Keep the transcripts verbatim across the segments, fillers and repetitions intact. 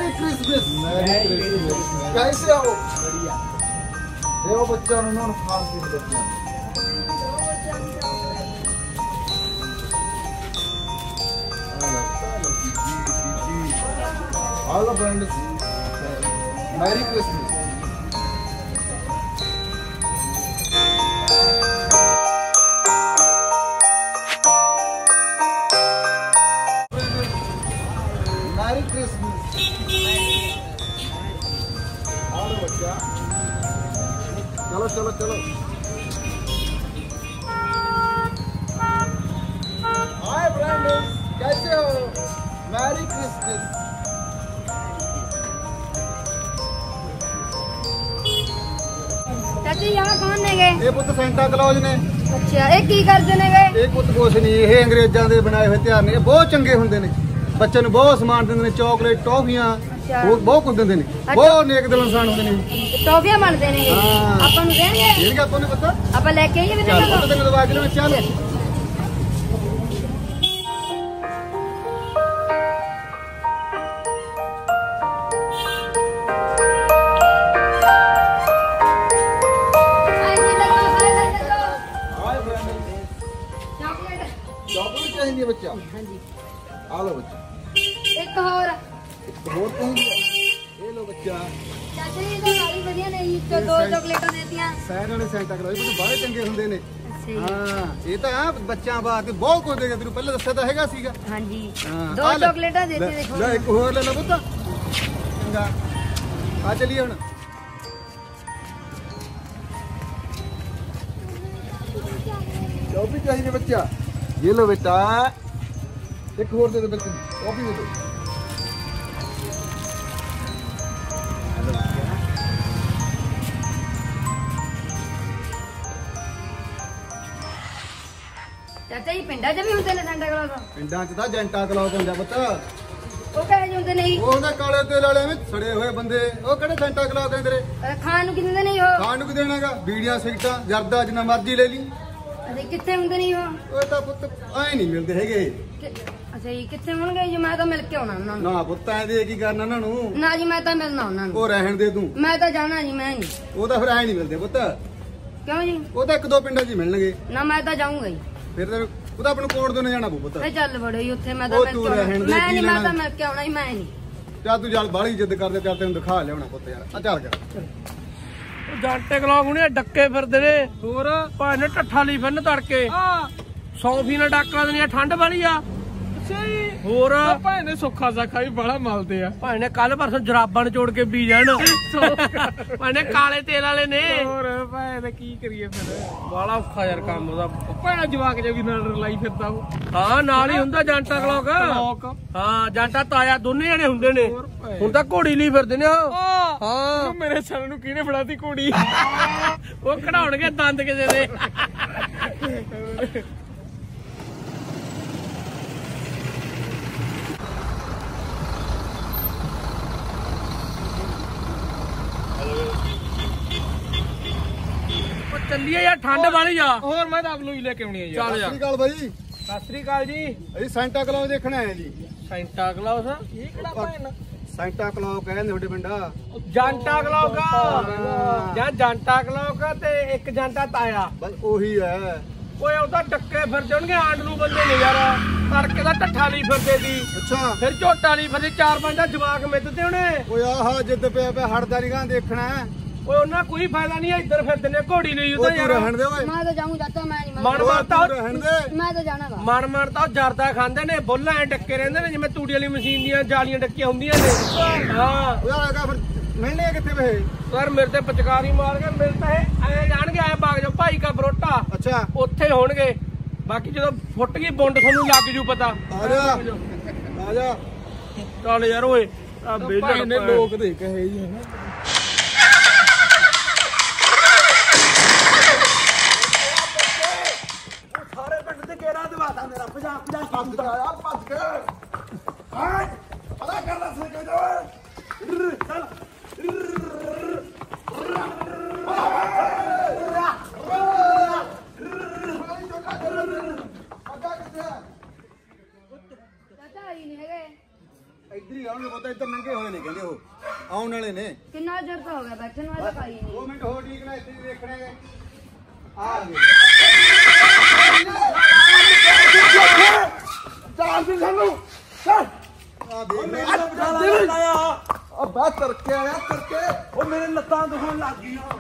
Mary Christmas. Merry Christmas. कैसे हो? बढ़िया। देखो बच्चा उन्होंने खास दिन बच्चा। Hello friends, merry Christmas. Merry Christmas. Hello बच्चा, चलो चलो चलो। हाय फ्रेंड्स, कैसे हो? Merry Christmas. चाची यहाँ कौन ने गए? ये पुत सेंटा क्लॉज ने। अच्छा, ये की करते ने गए? ਇਹ ਪੁੱਤ ਕੁਛ ਨਹੀਂ, ਇਹ ਅੰਗਰੇਜ਼ਾਂ ਦੇ ਬਣਾਏ ਹੋਏ ਤਿਉਹਾਰ ਨੇ। ਇਹ ਬਹੁਤ ਚੰਗੇ ਹੁੰਦੇ ਨੇ, ਬੱਚੇ ਨੂੰ ਬਹੁਤ ਸਮਾਨ ਦਿੰਦੇ ਨੇ, ਚਾਕਲੇਟ, ਟੌਫੀਆਂ, ਹੋਰ ਬਹੁਤ ਕੁਝ ਦਿੰਦੇ ਨੇ। ਬਹੁਤ ਨੇਕ ਦਿਲ ਇਨਸਾਨ ਹੁੰਦੇ ਨੇ। ਟੌਫੀਆਂ ਬਣਦੇ ਨੇ ਹਾਂ। ਆਪਾਂ ਨੂੰ ਦੇਣਗੇ? ਦੇਣਗੇ, ਆਪਾਂ ਨੂੰ ਪਤਾ। ਆਪਾਂ ਲੈ ਕੇ ਆਈਏ ਵੀ ਚੱਲ ਦੇਖੋ। ਪੁੱਤ ਤੈਨੂੰ ਦਵਾ ਕੇ ਲਿਆਵਾਂ, ਚੱਲ। ਚਾਕਲੇਟ ਚਾਹੀਦੀ ਹੈ ਬੱਚਾ? ਹਾਂਜੀ। ਆ ਲਓ ਬੱਚਾ। ਇੱਕ ਹੋਰ। ਇੱਕ ਹੋਰ ਚਾਹੀਦੀ ਹੈ? ਇਹ ਲਓ ਬੱਚਾ। ਚਾਚਾ ਜੀ ਤਾਂ ਸਾਰੀ ਵਧੀਆ ਨੇ ਜੀ, ਤੇ ਦੋ ਚਾਕਲੇਟਾਂ ਦੇਤੀਆਂ। ਸਾਰਿਆਂ ਨੇ ਸੈਂਟਾ ਕਲੌਜ ਮੈਨੂੰ ਬਾਹਲੇ ਚੰਗੇ ਹੁੰਦੇ ਨੇ। ਅੱਛਾ ਹਾਂ, ਇਹ ਤਾਂ ਆ ਬੱਚਿਆਂ ਬਾਅਦ ਬਹੁਤ ਕੁਝ ਦੇਗਾ। ਤੈਨੂੰ ਪਹਿਲਾਂ ਦੱਸਿਆ ਤਾਂ ਹੈਗਾ ਸੀਗਾ। ਹਾਂਜੀ, ਹਾਂ, ਦੋ ਆ ਲੈ। ਚਾਕਲੇਟਾਂ ਦੇਤੀਆਂ ਦੇਖੋ। ਲੈ ਇੱਕ ਹੋਰ ਲੈ ਲਓ ਪੁੱਤ। ਚੰਗਾ, ਆ ਚਲੀਏ ਹੁਣ। ਟੌਫੀ ਚਾਹੀਦੀ ਬੱਚਾ? ये लो बेटा, एक और दे दो बच्चे, कॉफी दे दो। ਚਾਚਾ ਜੀ ਪਿੰਡਾਂ 'ਚ ਵੀ ਹੁੰਦੇ ਨੇ ਸੈਂਟਾ ਕਲੌਜ? ਪਿੰਡਾਂ 'ਚ ਤਾਂ ਜੈਂਟਾ ਕਲੌਜ ਹੁੰਦਾ ਪੁੱਤ। ਉਹ ਕਹੇ ਹੁੰਦੇ ਨੇ ਜੀ? ਉਹ ਹੁੰਦਾ ਕਾਲੇ ਤੇਲ ਵਾਲੇ ਵਿੱਚ ਸੜੇ ਹੋਏ ਬੰਦੇ, ਉਹ ਕਿਹੜੇ ਸੈਂਟਾ ਕਲੌਜ ਕਹਿੰਦੇ ਨੇ? ਅਹ ਖਾਣ ਨੂੰ ਕੀ ਦਿੰਦੇ ਨੇ ਉਹ? ਖਾਣ ਨੂੰ ਕੀ ਦੇਣਾਗਾ? ਬੀੜੀਆਂ, ਸਿਗਰਟਾਂ, ਜਰਦਾ ਜਿੰਨਾ ਮਰਜ਼ੀ ਲੈ ਲਈ। ਅਰੇ ਕਿੱਥੇ ਹੁੰਦੇ ਨੇ ਉਹ? ਉਹ ਤਾਂ ਪੁੱਤ ਐ ਨਹੀਂ ਮਿਲਦੇ ਹੈਗੇ। ਕਿ- ਅੱਛਾ ਜੀ, ਕਿੱਥੇ ਹੋਣਗੇ ਜੀ? ਮੈਂ ਤਾਂ ਮਿਲ ਕੇ ਆਉਣਾ ਉਹਨਾਂ ਨੂੰ। ਨਾ ਪੁੱਤ ਐ ਦੇ ਕੀ ਕਰਨਾ ਉਹਨਾਂ ਨੂੰ? ਨਾ ਜੀ, ਮੈਂ ਤਾਂ ਮਿਲਣਾ ਉਹਨਾਂ ਨੂੰ। ਉਹ ਰਹਿਣ ਦੇ ਤੂੰ। ਮੈਂ ਤਾਂ ਜਾਣਾ ਜੀ, ਮੈਂ ਨਹੀਂ। ਉਹ ਤਾਂ ਫਿਰ ਐ ਨਹੀਂ ਮਿਲਦੇ ਪੁੱਤ। ਕਿਉਂ ਜੀ? ਉਹ ਤਾਂ ਇੱਕ ਦੋ ਪਿੰਡਾਂ 'ਚ ਹੀ ਮਿਲਣਗੇ। ਨਾ ਮੈਂ ਤਾਂ ਜਾਊਂਗਾ ਜੀ। ਫਿਰ ਤੈਨੂੰ ਉਹ ਤਾਂ ਆਪਣੇ ਕੋਲ ਤੋਂ ਨਹੀਂ ਜਾਣਾ ਪਊ ਪੁੱਤ। ਇਹ ਚੱਲ ਵੜੋ ਜੀ ਉੱਥੇ, ਮੈਂ ਤਾਂ ਉਹ ਮਿਲ ਤੂੰ ਕੇ ਆਉਣਾ। ਰਹਿਣ ਦੇ, ਮੈਂ ਕੀ ਨਹੀਂ, ਮੈਂ ਲੈਣਾ? ਤਾਂ ਮਿਲ ਕੇ ਆਉਣਾ ਹੀ, ਮੈਂ ਨਹੀਂ। ਚੱਲ ਤੂੰ ਚੱਲ ਬਾਹਲੀ ਜਿੱਦ ਕਰਦੇ, ਚੱਲ ਤੈਨੂੰ ਦਿਖਾ ਲਿਆਉਣਾ ਪੁੱਤ ਯਾਰ। ਆ ਚੱਲ ਕਰ। ਜੰਟੇ ਕਲੌਜ ਹੁਣੇ ਡੱਕੇ ਫਿਰਦੇ ਨੇ। ਹੋਰ ਭਾਵੇਂ ਨੇ ਢੱਠਾ ਲਈ ਫਿਰਨ ਤੜਕੇ। ਸੌਫੀ ਨਾਲ ਡਾਕਾ ਦੇਣੀ, ਠੰਡ ਵਾਲੀ ਆ। ਹੋਰ ਭਾਵੇਂ ਨੇ ਸੁੱਖਾ ਸਾਖਾ ਵੀ ਬੜਾ ਮਲਦੇ ਆ। ਭਾਵੇਂ ਨੇ ਕੱਲ ਪਰਸੋਂ ਜਰਾਬਾਂ ਨਿਚੋੜ ਕੇ ਪੀ ਜਾਣ। ਭਾਵੇਂ ਨੇ ਕਾਲੇ ਤੇਲ ਵਾਲੇ ਨੇ। ਹੋਰ ਭਾਵੇਂ ਨੇ ਕੀ ਕਰੀਏ ਫਿਰ, ਬੜਾ ਔਖਾ ਯਾਰ ਕੰਮ ਉਹਦਾ। ਭਾਵੇਂ ਜਵਾਕ ਜੇ ਵੀ ਨਾਲ ਰਲਾਈ ਫਿਰਦਾ ਉਹ। ਹਾਂ, ਨਾਲ ਹੀ ਹੁੰਦਾ ਜੰਟਾ ਕਲੌਕ। ਹਾਂ, ਜੰਟਾ ਤਾਇਆ ਦੋਨੇ ਜਣੇ ਹੁੰਦੇ ਨੇ। ਹੁਣ ਤਾਂ ਘੋੜੀ ਲਈ ਫਿਰਦੇ ਨੇ। ਹਾਂ, ਮੇਰੇ ਸਰ ਨੂੰ ਕਿਹਨੇ ਫੜਾਤੀ ਘੋੜੀ? ਉਹ ਕਢਾਉਣਗੇ ਦੰਦ ਕਿਸੇ ਦੇ। ਚੱਲੀਏ ਯਾਰ, ਠੰਡ ਵਾਲੀ ਆ। ਹੋਰ ਮੈਂ ਤਾਂ ਅਗਲੂ ਹੀ ਲੈ ਕੇ ਆਉਣੀ ਆ ਯਾਰ। ਸਤਿ ਸ੍ਰੀ ਅਕਾਲ ਬਾਈ। ਸਤਿ ਸ੍ਰੀ ਅਕਾਲ ਜੀ। ਅਸੀਂ ਸੈਂਟਾ ਕਲੌਜ ਦੇਖਣਾ ਹੈ ਜੀ। Santa Claus? ਇਹ ਕਿਹੜਾ ਭੈਣ? ਸੈਂਟਾ ਕਲੌਜ ਕਹਿੰਦੇ ਤੁਹਾਡੇ ਪਿੰਡਾ। ਜੰਟਾ ਕਲੌਕ ਜਾਂ ਜੰਟਾ ਕਲੌਕ ਤੇ ਇੱਕ ਜੰਟਾ ਤਾਇਆ, ਬਸ ਉਹੀ ਹੈ। ਓਏ ਉਹਦਾ ਡੱਕੇ ਫਿਰ ਜਾਣਗੇ। ਆਂਡਲੂ ਬੰਦੇ ਨੇ ਯਾਰ। ਤੜਕੇ ਦਾ ਢੱਠਾ ਲਈ ਫਿਰਦੇ ਸੀ, ਅੱਛਾ, ਫਿਰ ਝੋਟਾ ਲਈ ਫਿਰਦੇ। ਚਾਰ ਪੰਜ ਦਾ ਜਵਾਕ ਮਿੱਧਦੇ ਉਹਨੇ। ਓਏ ਆਹ ਜਿੱਦ ਪਿਆ ਪਿਆ ਹੜਦਾ ਨਹੀਂ ਗਾਂ ਦੇਖਣਾ। ਓਏ ਉਹਨਾਂ ਕੋਈ ਫਾਇਦਾ ਨਹੀਂ। ਇੱਧਰ ਫਿਰਦੇ ਨੇ ਘੋੜੀ ਲਈ ਉਹ ਉਹਦਾ ਤੂੰ ਯਾਰ। ਰਹਿਣ ਦੇ ਓਏ। ਮੈਂ ਤਾਂ ਜਾਊਂ ਚਾਚਾ, ਮੈਂ ਨਹੀਂ। ਮਨ ਓਏ ਮਰਦਾ ਤੂੰ ਰਹਿਣ ਦੇ। ਮੈਂ ਤਾਂ ਜਾਣਾ ਵਾ। ਮਨ ਮਨ ਤਾਂ ਜਰਦਾ ਖਾਂਦੇ ਨੇ। ਬੁੱਲਾਂ ਐ ਡੱਕੇ ਰਹਿੰਦੇ ਨੇ ਜਿਵੇਂ ਤੂੜੀ ਵਾਲੀ ਮਸ਼ੀਨ ਦੀਆਂ ਜਾਲੀਆਂ ਡੱਕੀਆਂ ਹੁੰਦੀਆਂ ਨੇ। ਹਾਂ, ਓਏ ਆਗਾ ਫਿਰ ਮਿਲਣੇ ਕਿੱਥੇ ਵੇ? ਸਰ ਮੇਰੇ ਤੇ ਪਚਕਾਰੀ ਮਾਰ ਕੇ ਮਿਲਦਾ ਹੈ। ਐ ਜਾਣਗੇ, ਐ ਬਾਗ ਜੋ ਭਾਈ ਕਾ ਬਰੋਟਾ। ਅੱਛਾ, ਉੱਥੇ ਹੋਣਗੇ। ਬਾਕੀ ਜਦੋਂ ਫੁੱਟ ਗਈ ਬੁੰਡ ਤੁਹਾਨੂੰ ਲੱਗ ਜੂ ਪਤਾ। ਆ ਜਾ ਆ ਜਾ। ਚੱਲ ਯਾਰ ਓਏ, ਆ ਬੇਲੇ ਨੇ ਲੋਕ ਦੇ ਕਹੇ ਜੀ। ਸਾਰੇ ਪਿੰਡ ਤੇ ਕਿਹੜਾ ਦਵਾਤਾ ਮੇਰਾ ਪੰਜਾਹ ਪੰਜਾਹ ਭੱਜ ਗਿਆ ਭੱਜ ਗਿਆ। ਹਾਂ, ਪਤਾ ਕਰਦਾ ਸੀ ਕਿ ਜੋ ਚੱਲ। ਚਾਚਾ ਆਈ ਨਹੀਂ ਹੈਗੇ। ਇੱਧਰ ਹੀ ਆਉਣਗੇ ਪਤਾ ਇੱਧਰ ਨੰਗੇ ਹੋਏ ਨੇ ਕਹਿੰਦੇ ਉਹ ਆਉਣ ਵਾਲੇ ਨੇ। ਕਿੰਨਾ ਚਿਰ ਤਾਂ ਹੋ ਗਿਆ ਬੈਠੇ ਨੂੰ ਅਜੇ ਖਾਈ ਨਹੀਂ। ਦੋ ਮਿੰਟ ਹੋਰ ਠੀਕ ਨਾ ਇੱਥੇ ਦੇਖਣੇ ਆ ਗਏ ਚਾਰ ਦਿਨ ਸਾਨੂੰ ਚੱਲ ਆ ਦੇਖ ਲੈ ਆ ਬਾਤ ਕਰਕੇ ਆਇਆ ਕਰਕੇ ਉਹ ਮੇਰੇ ਲੱਤਾਂ ਦੁਖਣ ਲੱਗ ਗਈਆਂ।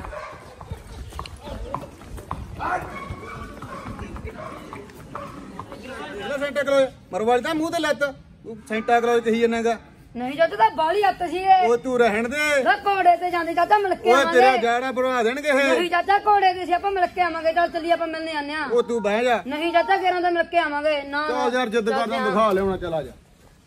ਲੈ ਸੈਂਟਾ ਕਲੋਜ਼ ਮਰਵਾਲੀ ਦਾ ਮੂੰਹ ਤੇ ਲੱਤ ਤੂੰ ਸੈਂਟਾ ਕਲੋਜ਼ ਕਹੀ ਜਾਂਦਾਗਾ। ਨਹੀਂ ਚਾਚਾ ਤਾਂ ਬਾਲੀ ਹੱਥ ਸੀ ਇਹ। ਉਹ ਤੂੰ ਰਹਿਣ ਦੇ ਨਾ ਘੋੜੇ ਤੇ ਜਾਂਦੇ ਚਾਚਾ ਮਿਲਕੇ ਓਏ ਤੇਰਾ ਆਵਾਂਗੇ। ਜਾੜਾ ਬਣਾ ਦੇਣਗੇ ਇਹ। ਨਹੀਂ ਚਾਚਾ ਘੋੜੇ ਤੇ ਸੀ ਆਪਾਂ ਮਿਲਕੇ ਆਵਾਂਗੇ। ਚੱਲ ਚੱਲੀ ਆਪਾਂ ਮਿਲਨੇ ਆਨੇ ਆ। ਉਹ ਤੂੰ ਬਹਿ ਜਾ ਨਹੀਂ ਚਾਚਾ ਕਿਹਨਾਂ ਦਾ ਮਿਲਕੇ ਆਵਾਂਗੇ ਨਾ। ਚਾ ਯਾਰ ਜਿੱਦ ਕਰਦਾ ਦਿਖਾ ਲਿਆਉਣਾ ਚਲਾ ਜਾ।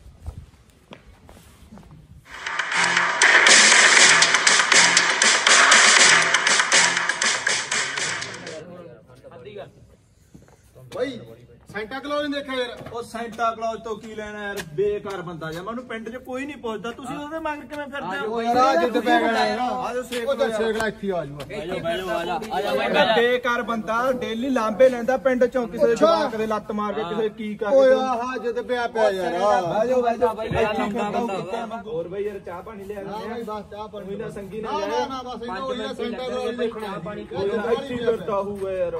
ਬਈ ਸੈਂਟਾ ਕਲੋਜ਼ ਨਹੀਂ ਦੇਖਿਆ ਯਾਰ। ਉਹ ਸੈਂਟਾ ਕਲੌਜ ਤੋਂ ਕੀ ਲੈਣਾ ਯਾਰ ਬੇਕਾਰ ਬੰਦਾ ਜਾ ਮੈਨੂੰ ਪਿੰਡ 'ਚ ਕੋਈ ਨਹੀਂ ਪੁੱਛਦਾ ਤੁਸੀਂ ਉਹਦੇ ਮਗਰ ਕਿਵੇਂ ਫਿਰਦੇ ਹੋ? ਉਹ ਯਾਰ ਆ ਜਿੱਦ ਪੈ ਗਿਆ ਯਾਰ ਆਜੋ ਸੇਕ ਉਹ ਤਾਂ ਸੇਕ ਲੈ ਇੱਥੇ ਆ ਜੂਗਾ। ਬੇਕਾਰ ਬੰਦਾ ਡੇਲੀ ਲਾਂਬੇ ਲੈਂਦਾ ਪਿੰਡ 'ਚੋਂ ਕਿਸੇ ਦੇ ਜਵਾਕ ਦੇ ਲੱਤ ਮਾਰ ਕੇ ਕਿਸੇ ਕੀ ਕਰ ਓਏ ਆਹ ਜਿੱਦ ਪਿਆ ਪਿਆ ਯਾਰ। ਆਜੋ ਆਜੋ ਹੋਰ ਬਈ ਯਾਰ ਚਾਹ ਪਾਣੀ ਲੈ ਨਾ ਆਉਂਦੇ ਬਈ ਬਸ ਚਾਹ ਪਾਣੀ ਨਾ ਸੰਗੀ ਨਾ ਨਾ ਨਾ ਨਾ ਬਸ ਇਹਨਾਂ ਉਹ ਯਾਰ ਸੈਂਟਾ ਕਲੋਜ਼ ਦੇਖਣਾ। ਇੱਥੇ ਕਰਦਾ ਹੋਊਗਾ ਯਾਰ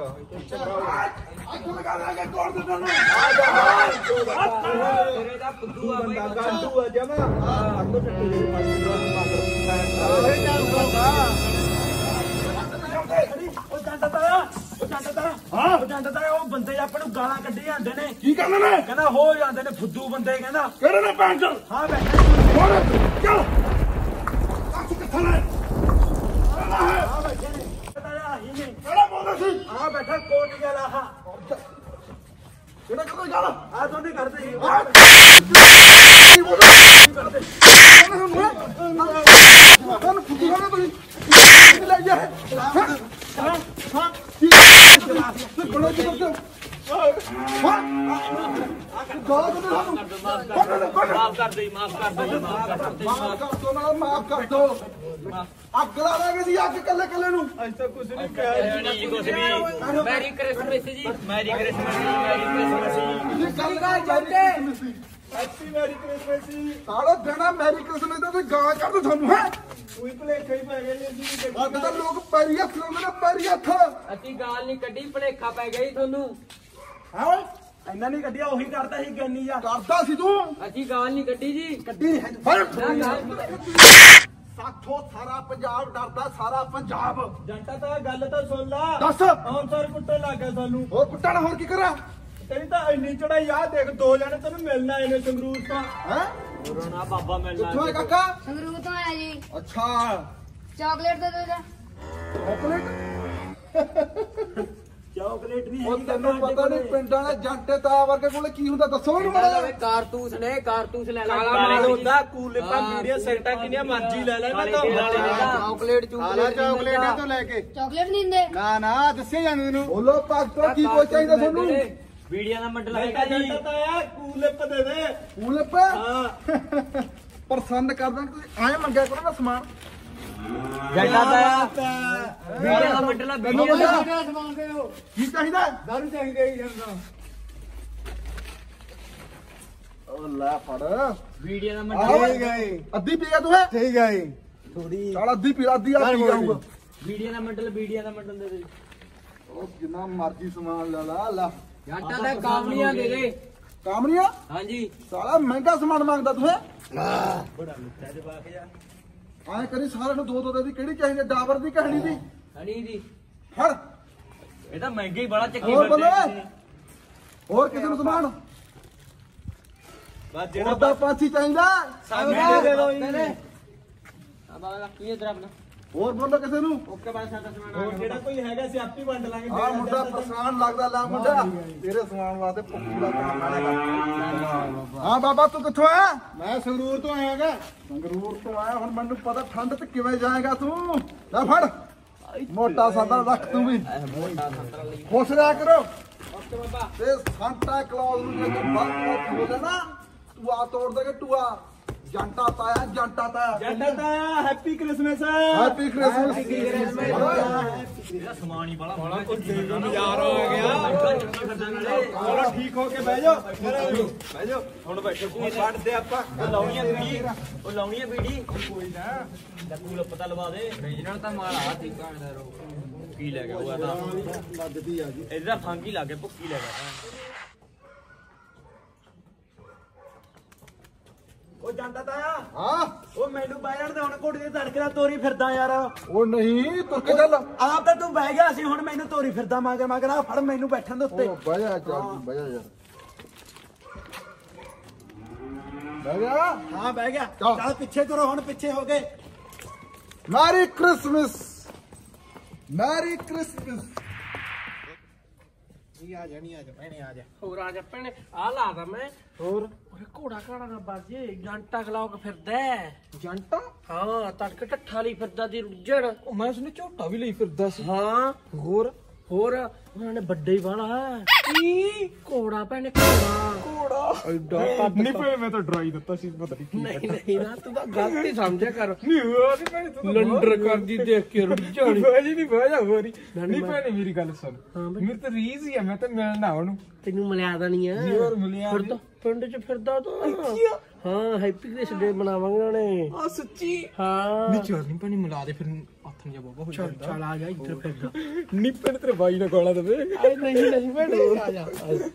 ਤੇਰੇ ਦਾ ਫੁੱਦੂ ਆ ਬਈ ਗਾਂਡੂ ਆ ਜਮਾ ਆ ਅੱਗੋਂ ਟੱਟੂ ਦੇ ਪਾਸ ਉਹ ਜਾਂਦਾ ਤਾਇਆ ਉਹ ਜਾਂਦਾ ਤਾਇਆ ਹਾਂ ਉਹ ਜਾਂਦਾ ਤਾਇਆ ਉਹ ਬੰਦੇ ਆਪਾਂ ਨੂੰ ਗਾਲਾਂ ਕੱਢੀ ਜਾਂਦੇ ਨੇ। ਕੀ ਕਰਨਾ ਨੇ? ਕਹਿੰਦਾ ਹੋ ਜਾਂਦੇ ਨੇ ਫੁੱਦੂ ਬੰਦੇ ਕਹਿੰਦਾ। ਕਿਹੜੇ ਨੇ ਭੈਣ ਚੋਦ? ਹਾਂ ਬੈਠਾ ਹੋਰ ਚੱਲ ਕੱਖ ਕਿੱਥੇ ਨੇ? ਆ ਬੈਠੇ ਨੇ ਤਾਇਆ ਹੀ ਨੇ। ਕਿਹੜਾ ਬੋਲਦਾ ਸੀ? ਆ ਬੈਠਾ ਕੋਟ ਵਾਲਾ ਹਾਂ ਕਿਹੜਾ ਕਦੋਂ ਜਾਣਾ ਆ ਦੋਨੇ ਕਰਦੇ ਸੀ ਕੀ ਬੋਲਦਾ ਕਰਦੇ ਤੁਹਾਨੂੰ ਫੁੱਦੂ ਨਾ ਤੁਸੀਂ ਲੈ ਜਾ ਹਾਂ ਹਾਂ ਕੀ ਕੋਲੋਂ ਜੀ ਕਰਦੇ ਹਾਂ ਗਾਲ ਦੇ ਸਾਨੂੰ ਮਾਫ ਕਰ ਦੇ ਮਾਫ ਕਰ ਦੇ ਮਾਫ ਕਰ ਦੇ ਮਾਫ ਕਰ ਦੋ ਨਾ ਮਾਫ ਕਰ ਦੋ ਅੱਗ ਲਾ ਲਾਂਗੇ ਜੀ ਅੱਗ ਕੱਲੇ ਕੱਲੇ ਨੂੰ ਅੱਜ ਤਾਂ ਕੁਝ ਨਹੀਂ ਕਿਹਾ ਜੀ ਕੁਝ ਨਹੀਂ। ਮੈਰੀ ਕ੍ਰਿਸਮਸ ਜੀ ਮੈਰੀ ਕ੍ਰਿਸਮਸ ਜੀ ਮੈਰੀ ਕ੍ਰਿਸਮਸ ਜੀ। ਗੱਲ ਨਾ ਜਾਂਦੇ ਹੈਪੀ ਮੈਰੀ ਕ੍ਰਿਸਮਸ ਜੀ। ਸਾਡਾ ਦੇਣਾ ਮੈਰੀ ਕ੍ਰਿਸਮਸ ਦਾ ਤੇ ਗਾਂ ਕੱਢ ਤੁਹਾਨੂੰ ਹੈ ਕੋਈ ਭਲੇਖਾ ਹੀ ਪੈ ਗਿਆ ਜੀ। ਅੱਜ ਤਾਂ ਲੋਕ ਪੈਰੀ ਹੱਥ ਲਾਉਂਦੇ ਨੇ ਪੈਰੀ ਹੱਥ। ਅਸੀਂ ਗਾਲ ਨਹੀਂ ਕੱਢੀ ਭਲੇਖਾ ਪੈ ਗਿਆ ਜੀ ਤੁਹਾਨੂੰ। ਹਾਂ ਓਏ ਇੰਨਾ ਨਹੀਂ ਕੱਢਿਆ ਉਹੀ ਕਰਦਾ ਸੀ ਗਿਆਨੀ ਆ ਕਰਦਾ ਸੀ ਤੂੰ। ਅਸੀਂ ਗਾਲ ਨਹੀਂ ਕੱਢੀ ਜੀ। ਕੱਢੀ ਨਹੀਂ ਹੈ ਨਾ ਗਾਲ ਸਾਥੋਂ ਸਾਰਾ ਪੰਜਾਬ ਡਰਦਾ ਸਾਰਾ ਪੰਜਾਬ। ਜੰਟਾ ਤਾਂ ਗੱਲ ਤਾਂ ਸੁਣ ਲਾ ਦੱਸ ਹੁਣ ਸਰ ਕੁੱਟਣ ਲੱਗ ਗਿਆ ਸਾਨੂੰ। ਹੋਰ ਕੁੱਟਣ ਹੋਰ ਕੀ ਕਰਾਂ? ਤੇਰੀ ਤਾਂ ਇੰਨੀ ਚੜਾਈ ਆ ਦੇਖ ਦੋ ਜਣੇ ਤੈਨੂੰ ਮਿਲਣਾ ਇਹਨੇ ਸੰਗਰੂਰ ਤੋਂ ਹੈ। ਰੋਣਾ ਬਾਬਾ ਮਿਲਣਾ ਕਿੱਥੋਂ ਹੈ ਕਾਕਾ? ਸੰਗਰੂਰ ਤੋਂ ਆਇਆ ਜੀ। ਅੱਛਾ ਚਾਕਲੇਟ ਦੇ ਦੋ ਜਾ। ਚਾਕਲੇਟ ਚਾਕਲੇਟ ਨਹੀਂ ਹੈ। ਤੈਨੂੰ ਪਤਾ ਨਹੀਂ ਪਿੰਡਾਂ ਦੇ ਜੰਟੇ ਤਾਂ ਵਰਗੇ ਕੋਲੇ ਕੀ ਹੁੰਦਾ ਦੱਸੋ ਮੈਨੂੰ ਮਾੜਾ। ਕਾਰਤੂਸ ਨੇ ਕਾਰਤੂਸ ਲੈ ਲੈ। ਕਾਲਾ ਮਾਲ ਹੁੰਦਾ ਕੂਲੇਪਾਂ ਮੀਡੀਆ ਸੈਂਟਾਂ ਕਿੰਨੀਆਂ ਮਰਜ਼ੀ ਲੈ ਲੈ ਮੈਂ ਤਾਂ ਚਾਕਲੇਟ ਆਲਾ ਚਾਕਲੇਟ ਤੋਂ ਲੈ ਕੇ ਚਾਕਲੇਟ ਨਹੀਂ ਦਿੰਦੇ। ਨਾ ਨਾ ਦੱਸੇ ਜਾਂਦੇ ਤੈਨੂੰ। ਬੋਲੋ ਭਗਤੋ ਕੀ ਕੁਛ ਚਾਹੀਦਾ ਤੁਹਾਨੂੰ? ਵੀਡੀਓ ਦਾ ਮੰਡਲ ਹੈਗਾ ਜੀ। ਕੂਲੇਪ ਦੇ ਦੇ ਕੂਲੇਪ ਹਾਂ ਪਸੰਦ ਕਰਦਾ ਤੁਸੀਂ ਐਂ ਮੰਗਿਆ ਕਰੋ ਨਾ ਸਮਾਨ। ਜੱਟਾ ਦਾ ਵੀਡੀਓ ਦਾ ਮੰਡਲ ਆ ਵੀਡੀਓ ਦਾ। ਸਮਾਨ ਦੇ ਦਿਓ। ਕੀ ਚਾਹੀਦਾ? ਦਾਰੂ ਚਾਹੀਦੀ ਹੈ ਜਾਂਦਾ। ਉਹ ਲੈ ਫੜ ਵੀਡੀਓ ਦਾ ਆਹ ਮੰਡਲ ਠੀਕ ਹੈ ਜੀ। ਅੱਧੀ ਪੀ ਗਿਆ ਤੂੰ ਹੈ ਠੀਕ ਹੈ ਜੀ। ਥੋੜੀ ਸਾਲਾ ਅੱਧੀ ਪੀ ਅੱਧੀ ਆ ਪੀ ਜਾਊਗਾ। ਵੀਡੀਓ ਦਾ ਮੰਡਲ ਵੀਡੀਓ ਦਾ ਮੰਡਲ ਦੇ ਦੇ। ਉਹ ਜਿੰਨਾ ਮਰਜ਼ੀ ਸਮਾਨ ਲੈ ਲਾ ਲੈ। ਜੱਟਾ ਦਾ ਕਾਮਲੀਆਂ ਦੇ ਦੇ। ਕਾਮਣੀਆਂ ਹਾਂਜੀ ਸਾਲਾ ਮਹਿੰਗਾ ਸਮਾਨ ਮੰਗਦਾ ਤੂੰ ਹੈ। ਬੜਾ ਮਿੱਠਾ ਜਵਾਕ ਜਾ ਐਂ ਕਰੀ ਸਾਰਿਆਂ ਨੂੰ ਦੋ ਦੋ ਦੇ ਦੀ ਕਿਹੜੀ ਚਾਹੀਦੀ ਡਾਬਰ ਦੀ ਕਹਾਣੀ ਦੀ ਹਣੀ ਦੀ ਫੜ। ਇਹ ਤਾਂ ਮਹਿੰਗੇ ਹੀ ਬੜਾ ਚੱਕੀ ਹੋਰ ਫਿਰਦੇ ਬੋਲੇ ਹੋਰ ਕਿਸੇ ਨੂੰ ਸਮਾਨ ਬਸ ਜਿਹੜਾ ਦਾ ਪਾਸੀ ਚਾਹੀਦਾ ਸਾਨੂੰ ਦੇ ਦੋ ਜੀ। ਆ ਬਾਬਾ ਕੀ ਇਧਰ ਆਪਣਾ ਹੋਰ ਬੋਲੋ ਕਿਸੇ ਨੂੰ। ਓਕੇ ਬਾਅਦ ਸਾਡਾ ਸਮਾਨ ਹੋਰ ਜਿਹੜਾ ਕੋਈ ਹੈਗਾ ਸੀ ਆਪੀ ਵੰਡ ਲਾਂਗੇ। ਆ ਮੁੰਡਾ ਪਰੇਸ਼ਾਨ ਲੱਗਦਾ ਲਾ ਮੁੰਡਾ ਤੇਰੇ ਸਮਾਨ ਵਾਸਤੇ ਭੁੱਖੀ ਦਾ ਕੰਮ ਆਏਗਾ। ਹਾਂ ਬਾਬਾ ਤੂੰ ਕਿੱਥੋਂ ਆਇਆ? ਮੈਂ ਸੰਗਰੂਰ ਤੋਂ ਆਇਆਗਾ। ਸੰਗਰੂਰ ਤੋਂ ਆਇਆ ਹੁਣ ਮੈਨੂੰ ਪਤਾ ਠੰਡ ਤੇ ਕਿਵੇਂ ਜਾਏਗਾ ਤੂੰ। ਲੈ ਫੜ ਮੋਟਾ ਸਾਦਾ ਰੱਖ ਤੂੰ ਵੀ ਖੁਸ਼ ਰਿਹਾ ਕਰੋ। ਓਕੇ ਬਾਬਾ ਤੇ ਸੰਤਾ ਕਲੌਜ਼ ਨੂੰ ਜੇ ਤੂੰ ਬਾਤ ਹੋ ਜਾਣਾ ਤੂੰ ਆ ਤੋੜ ਦੇਗੇ ਟੂਆ। ਜੰਟਾ ਤਾਇਆ ਜੰਟਾ ਤਾਇਆ ਜੰਟਾ ਤਾਇਆ ਹੈਪੀ ਕ੍ਰਿਸਮਸ ਹੈਪੀ ਕ੍ਰਿਸਮਸ। ਇਹਦਾ ਸਮਾਨ ਹੀ ਬੜਾ ਬੜਾ ਕੁਝ ਨਜ਼ਾਰਾ ਆ ਗਿਆ। ਫਿਰਦਾ ਨਾਲੇ ਚਲੋ ਠੀਕ ਹੋ ਕੇ ਬਹਿ ਜਾਓ ਬਹਿ ਜਾਓ ਹੁਣ ਬੈਠੋ ਕੋਈ ਛੱਡਦੇ ਆਪਾਂ ਉਹ ਲਾਉਣੀ ਆ ਬੀੜੀ ਉਹ ਲਾਉਣੀ ਆ ਬੀੜੀ ਕੋਈ ਨਾ ਤੂੰ ਪਤਾ ਲਵਾ ਦੇ ਰੀਜਨਲ ਤਾਂ ਮਾਲ ਆ ਠੀਕਾ ਰੋ ਕੀ ਲੈ ਗਿਆ ਉਹ ਤਾਂ ਲੱਦਦੀ ਆ ਜੀ ਇਹਦਾ ਫੰਗੀ ਲਾ ਕੇ ਭੁੱਕੀ ਲੈ ਗਿਆ ਉਹ ਜਾਂਦਾ ਤਾਂ ਹਾਂ ਉਹ ਮੈਨੂੰ ਬਹਿ ਜਾਣ ਦੇ ਹੁਣ ਘੋੜੀ ਦੇ ਧੜਕੇ ਨਾਲ ਤੋਰੀ ਫਿਰਦਾ ਯਾਰ ਉਹ ਨਹੀਂ ਤੁਰ ਕੇ ਚੱਲ ਆਪ ਤਾਂ ਤੂੰ ਬਹਿ ਗਿਆ ਸੀ ਹੁਣ ਮੈਨੂੰ ਤੋਰੀ ਫਿਰਦਾ ਮਗਰ ਮਗਰ ਆ ਫੜ ਮੈਨੂੰ ਬੈਠਣ ਦੇ ਉੱਤੇ ਉਹ ਬਹਿ ਜਾ ਚੱਲ ਬਹਿ ਜਾ ਯਾਰ ਬਹਿ ਜਾ ਹਾਂ ਬਹਿ ਗਿਆ ਚੱਲ। ਚੱਲ ਪਿੱਛੇ ਤੁਰੋ ਹੁਣ ਪਿੱਛੇ ਹੋ ਗਏ ਮੈਰੀ ਕ੍ਰਿਸਮਸ ਮੈਰੀ ਕ੍ਰਿਸਮਸ ਨਹੀਂ ਆ ਜਾ ਨਹੀਂ ਆ ਜਾ ਭੈਣੇ ਆ ਜਾ ਹੋਰ ਆ ਜਾ ਭੈਣੇ ਆ ਲਾਦਾ ਮੈਂ ਹੋਰ ਓਏ ਘੋੜਾ ਘਾੜਾ ਨਾ ਬਾਜੇ ਜੰਟਾ ਗਲਾਉਕ ਫਿਰਦਾ ਜੰਟਾ ਹਾਂ ਤੜਕੇ ਢੱਠਾ ਲਈ ਫਿਰਦਾ ਦੀ ਰੁੱਜਣ ਮੈਂ ਸੁਣੀ ਝੋਟਾ ਵੀ ਲਈ ਫਿਰਦਾ ਸੀ ਹਾਂ ਹੋਰ ਹੋਰ ਉਹਨਾਂ ਨੇ ਵੱਡੇ ਹੀ ਵਾਲਾ ਕੀ ਘੋੜਾ ਭੈਣੇ ਘੋੜਾ ਘੋੜਾ ਐਡਾ ਕੱਦ ਨਹੀਂ ਪਏ ਮੈਂ ਤਾਂ ਡਰਾਈ ਦਿੱਤਾ ਸੀ ਪਤਾ ਨਹੀਂ ਕੀ ਨਹੀਂ ਨਹੀਂ ਨਾ ਤੂੰ ਤਾਂ ਗਲਤੀ ਸਮਝਿਆ ਕਰ ਨਹੀਂ ਹੋਇਆ ਨਹੀਂ ਭੈਣੇ ਤੂੰ ਲੰਡਰ ਕਰਦੀ ਦੇਖ ਕੇ ਰੁੱਜਣ ਬਾਜੀ ਨਹੀਂ ਬਹਿ ਜਾ ਹੋਰੀ ਨਹੀਂ ਨਹੀਂ ਭੈਣੇ ਮੇਰੀ ਗੱਲ ਸੁਣ ਹਾਂ ਬਈ ਮੇਰੇ ਤਾਂ ਰੀਜ਼ ਹੀ ਆ ਮੈਂ ਤਾਂ ਮਿਲਣਾ ਉਹਨੂੰ ਤੈਨੂੰ ਮਿਲਿਆ ਦਾ ਨਹੀਂ ਆ ਹੋਰ ਮਿਲਿਆ ਫਿਰਦਾ ਪਿੰਡ ਚ ਫਿਰਦਾ ਤੂੰ ਹਾਂ ਹੈਪੀ ਕ੍ਰਿਸ ਡੇ ਮਨਾਵਾਂਗੇ ਉਹਨੇ ਆ ਸੱਚੀ ਹਾਂ ਨਹੀਂ ਚੱਲ ਨਹੀਂ ਭੈਣੇ ਮਿਲਾ ਦੇ ਫਿਰ ਹੱਥ ਨਹੀਂ ਜਾ ਬਾਬਾ ਹੋ ਚੱਲ ਚੱਲ ਆ ਜਾ ਇੱਧਰ ਫਿਰਦਾ ਨਹੀਂ ਭੈਣੇ ਤੇਰੇ ਬਾਈ ਨਾਲ ਗਾਲਾਂ ਦੇਵੇ ਅਰੇ ਨਹੀਂ ਨਹੀਂ ਭੈਣੇ ਆ ਜਾ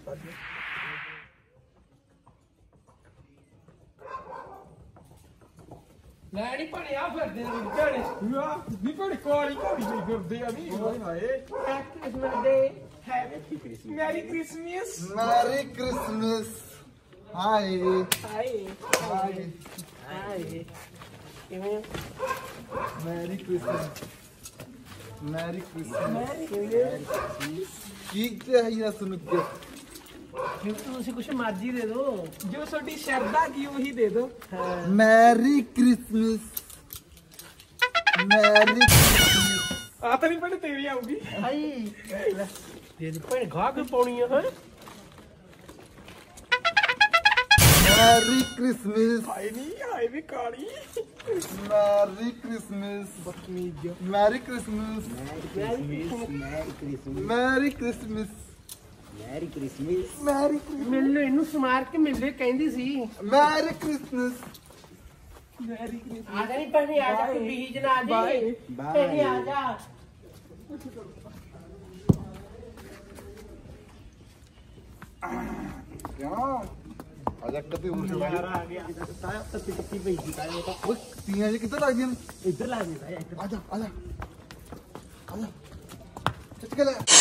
ਲੈ ਨਹੀਂ ਭਣੇ ਆ ਫਿਰਦੇ ਨੇ ਰੁੱਜਣ ਨਹੀਂ ਭੈਣੇ ਕਾਲੀ ਕਾਲੀ ਜਿਹੀ ਫਿਰਦੇ ਆ ਨਹੀਂ ਹੋਏ ਹਾਏ Christmas day merry Christmas merry Christmas ਹਾਏ ਹਾਏ ਹਾਏ ਹਾਏ ਕਿਵੇਂ ਮੈਰੀ ਕ੍ਰਿਸਮਸ ਮੈਰੀ ਕ੍ਰਿਸਮਸ ਕੀ ਚਾਹੀਦਾ ਤੁਹਾਨੂੰ ਜੇ ਤੁਸੀਂ ਕੁਛ ਮਰਜ਼ੀ ਦੇ ਦਿਓ ਜੋ ਤੁਹਾਡੀ ਸ਼ਰਧਾ ਕੀ ਉਹੀ ਦੇ ਦਿਓ ਮੈਰੀ ਕ੍ਰਿਸਮਸ ਮੈਰੀ ਆ ਤਾਂ ਨਹੀਂ ਭੈਣੇ ਤੇਰੀ ਆਊਗੀ ਹਾਈ ਦੇ ਦੇ ਭੈਣੇ ਗਾਹ ਕੇ ਪਾਉਣੀ ਆ ਹੈ ਮੈਰੀ ਕ੍ਰਿਸਮਸ ਹਾਏ ਨਹੀਂ ਹਾਏ ਵੀ ਕਾਲੀ ਮੈਰੀ ਕ੍ਰਿਸਮਸ ਬਤਮੀਜ਼ merry Christmas merry Christmas merry Christmas merry ਮੈਨੂੰ ਇਹਨੂੰ ਸਮਾਰ ਕੇ ਮਿਲਦੇ ਕਹਿੰਦੀ ਸੀ ਮੈਰੀ ਕ੍ਰਿਸਮਸ ਆ ਜਾ ਨਹੀਂ ਭੈਣੇ ਆ ਜਾ ਤੂੰ ਬੀਜ ਨਾ ਆ ਜੀ ਭੈਣੇ ਆ ਜਾ ਕਿਆ ਆਜਾ ਕਦੇ ਹੋਰ ਯਾਰ ਆ ਗਿਆ ਤਾਇਆ ਤੱਤੀ ਤੱਤੀ ਪਈ ਸੀ ਤਾਇਆ ਤਾਂ ਓਏ ਤੀਆਂ ਜੀ ਕਿੱਧਰ ਲੱਗਦੀਆਂ ਨੇ ਇੱਧਰ ਲਾ ਦੇ ਤਾਇਆ ਇੱਧਰ ਆਜਾ ਆਜਾ ਆਜਾ ਚੱਲ ਕੇ ਲੈ